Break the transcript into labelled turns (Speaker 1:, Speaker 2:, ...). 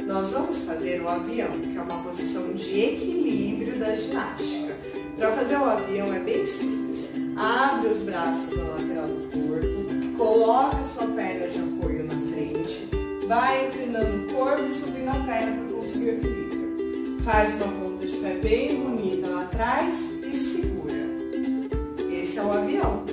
Speaker 1: Nós vamos fazer o avião, que é uma posição de equilíbrio da ginástica. Para fazer o avião é bem simples. Abre os braços na lateral do corpo, coloca sua perna de apoio na frente, vai inclinando o corpo e subindo a perna para conseguir o equilíbrio. Faz uma ponta de pé bem bonita lá atrás e segura. Esse é o avião.